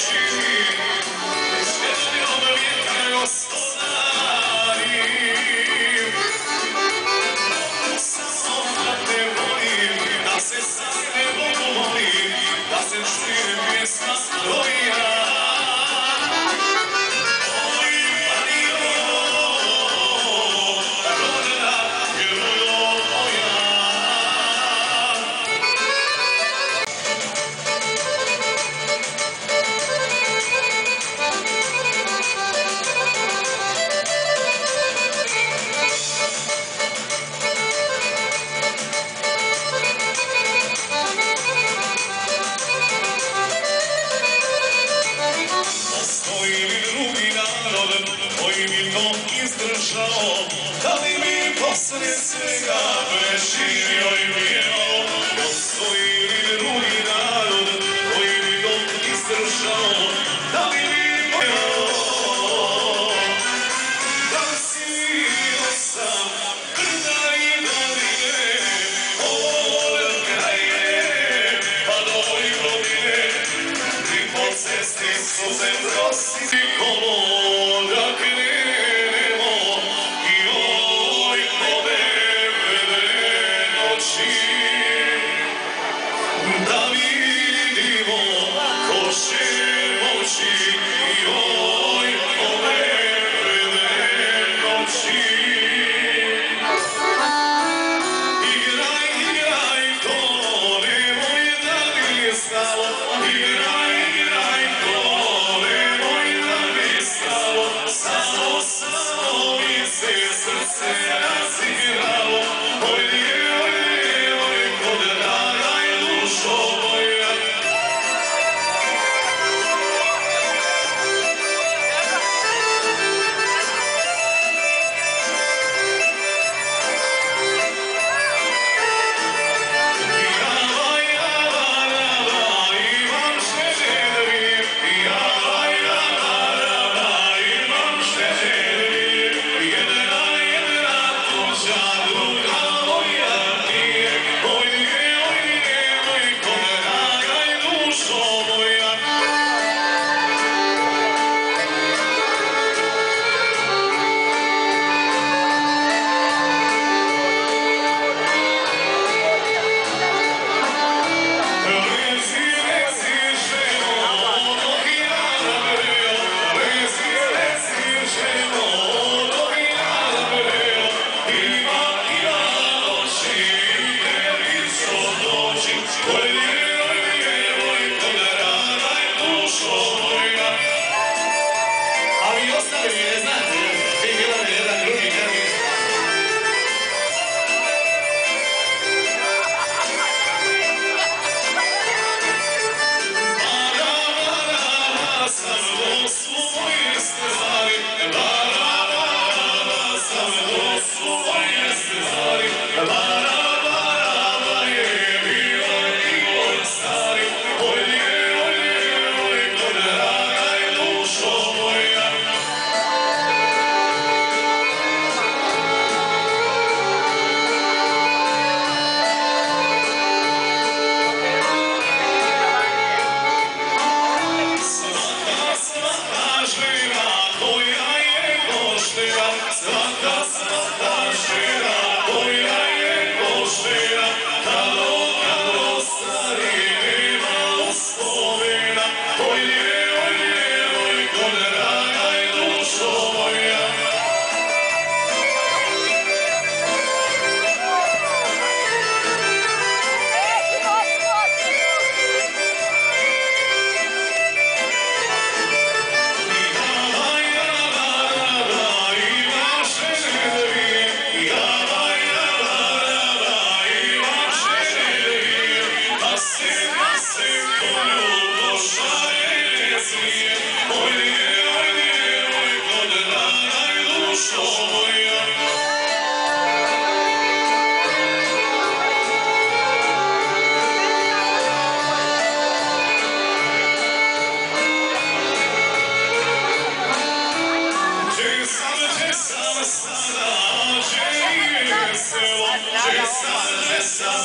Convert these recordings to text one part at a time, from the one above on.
Da li mi poslije svega preživio i vjero, postoji li drugi narod koji bi dok izdržao, da li mi vjero, da li si vidio sam brda i doline, od kraje pa do godine, i po cesti suze prosi kolo da krenemo. Da vidimo ko će moći i oj ove noći. Igraj, to nemoj da mi je stalo. Igraj, to nemoj da mi je stalo. Samo mi se srce razigralo.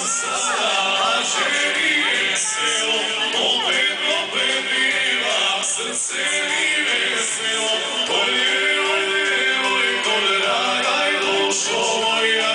Opet biva srce mi veselo, ojde, ojde, ojko draga i dušo moja.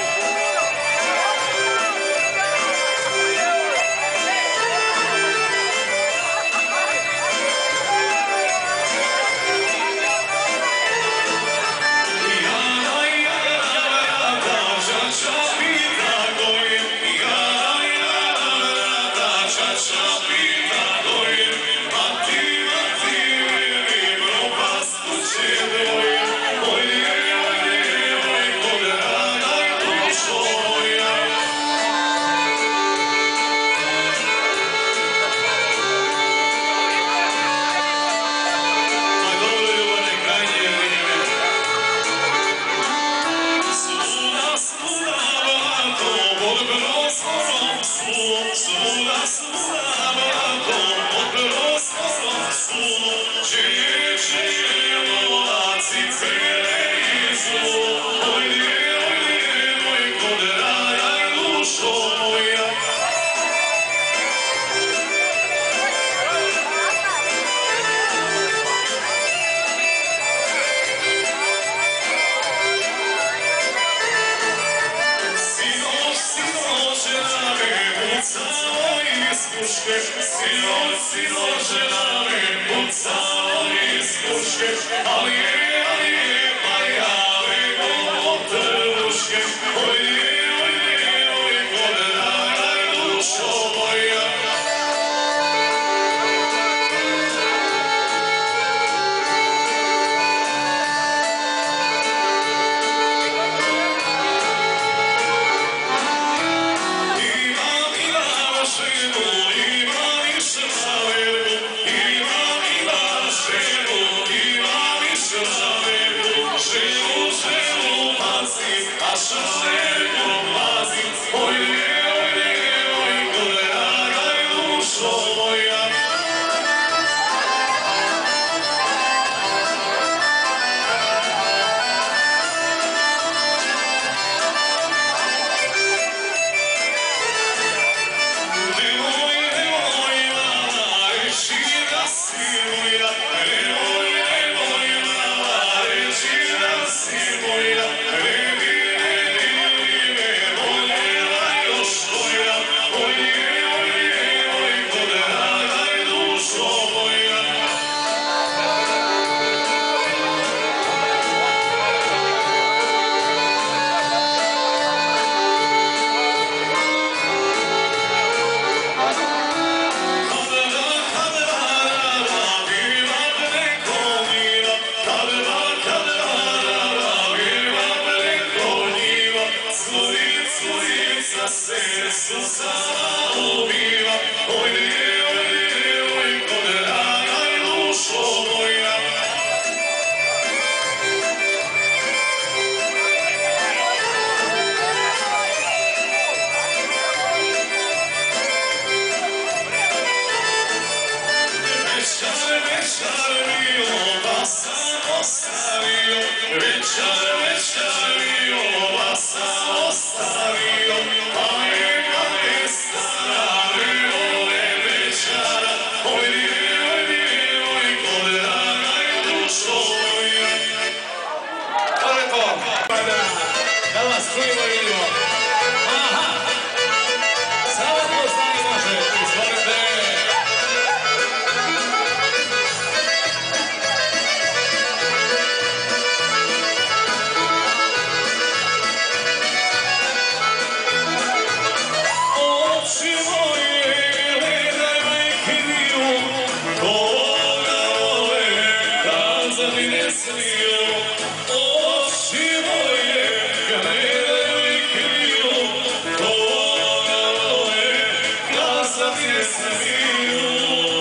Svuda, svuda, blago, pod prostornom su, čeče, lovaci, cele i zlu. Ojde, ojde, mojko draga i dušo moja. Sinoć, sinoć, na me pucao iz puške, sinoć, sinoć, na me pucao iz puške, ali je, pa ja bego od trbuške. Ojde, ojde, ojko draga i dušo moja. A šalerko pazi, ojde, ojde, ojko draga i dušo moja. Nemoj, nemoj, mama, reći da si moja. Nemoj, nemoj, mama, reći da si moja. Srcu sama ubiva, ojde, ojde, ojko draga i dušo moja. Večer, večer bio, pa sam ostavio, večer, večer bio, pa sam ostavio, pa je stara vole večera, ojde, ojde, ojko draga i dušo moja. Hvala lepo. Da vas čujemo i vidimo. Aha! Samo to s nami može, izvolite. Oči moje, gledaj me kriju, koga vole, kazati ne smiju. Oči moje, gledaj me kriju, koga vole, kazati ne smiju.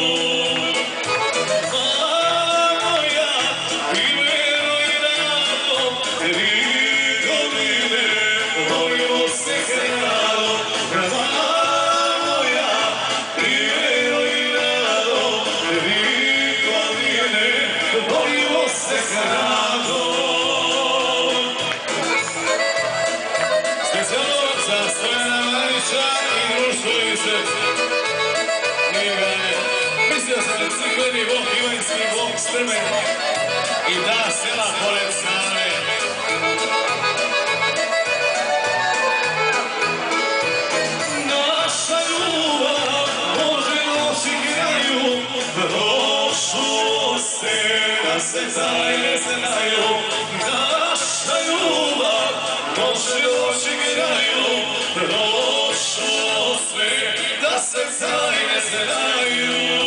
Mala moja, imeno i rado, tri godine, volimo se hrano. Volimo se hrano. Specijalno za Stojana Marića i društvo Ivice. Mislio sam da crkveni Bog ima nebeski Bog strme i da sela pored Save. Naša ljubav može noći igraju, prošlo se da se tajne znaju. Naša ljubav može noći igraju, prošlo sve da se tajne znaju.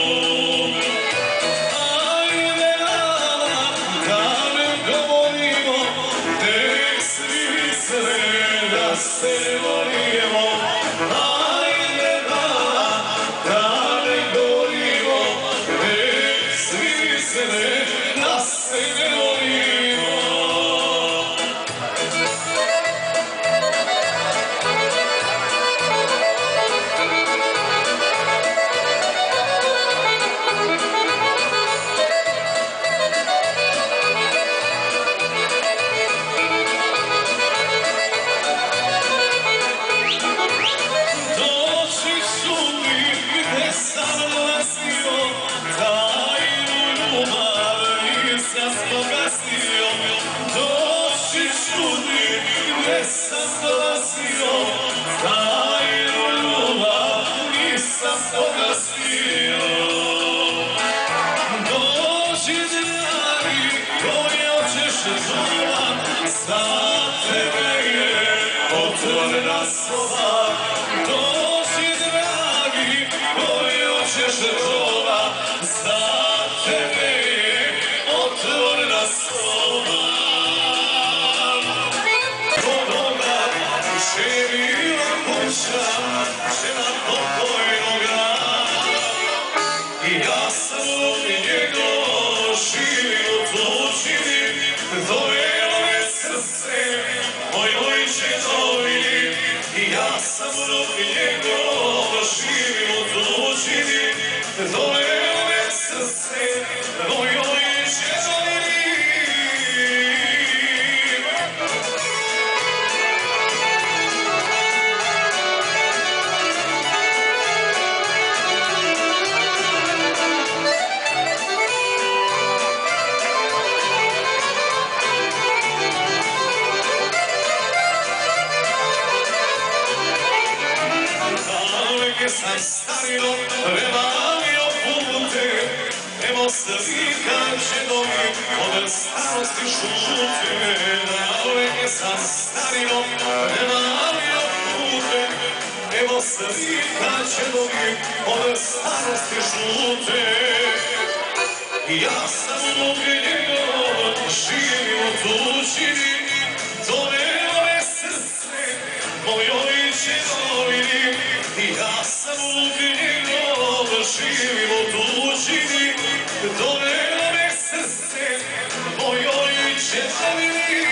Ajde nama da ne govorimo, nek svi sve da se volimo. Ajde nama da ne govorimo, nek svi sve da se ne volimo. Doći čudi gdje sam dolazio, tajnu ljubav nisam pogasio. Dođi dragi koji hoćeš čuva, za tebe je otvorena soba. Dođi dragi koji hoćeš čuva, za tebe je otvorena soba. Živila kuća, žena pokojnoga, i ja sam u njegov živim u tuđini, dojelo je srce mojoj ženovi. I ja sam u njegov živim u tuđini, dojelo je srce mojoj ženovi. Sam stario, prevalio pute, evo slika džedovi, od starosti šute. Naveke sam stario, prevalio pute, evo slika džedovi, od starosti šute. Ja sam u njegov živim u tuđini, dovelo je srce mojoj džedovini. Ja sam u njegov živim u tuđini, dovelo me srce mojoj džedovini.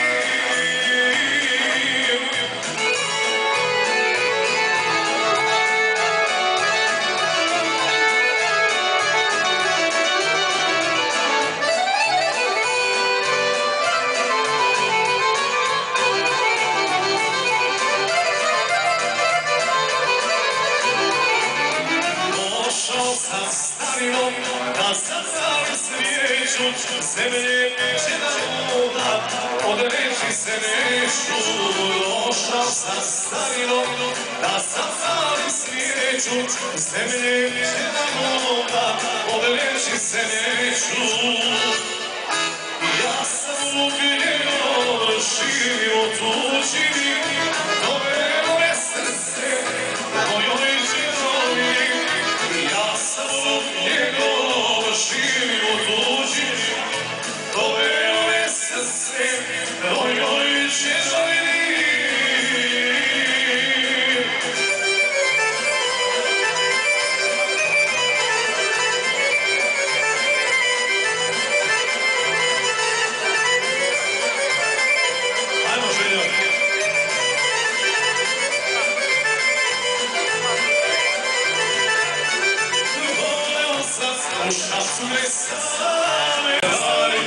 Da zacalim svijeću, zemlje će da voda, od reči se neću. Došao sam starinom, da zacalim svijeću, zemlje će da voda, od reči se neću. Ja sam ubijeno, živim u tuđini, dovelo je srce mojoj džedovini. Ja sam njegov živim u tuđini, dovelo je srce mojoj džedovini. Ajmo željo. Uša su me same stari,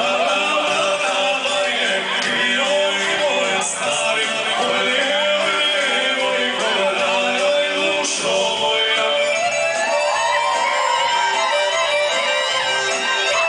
je joj moje stari, moj koradaj dušo moja.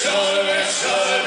Večer, večer,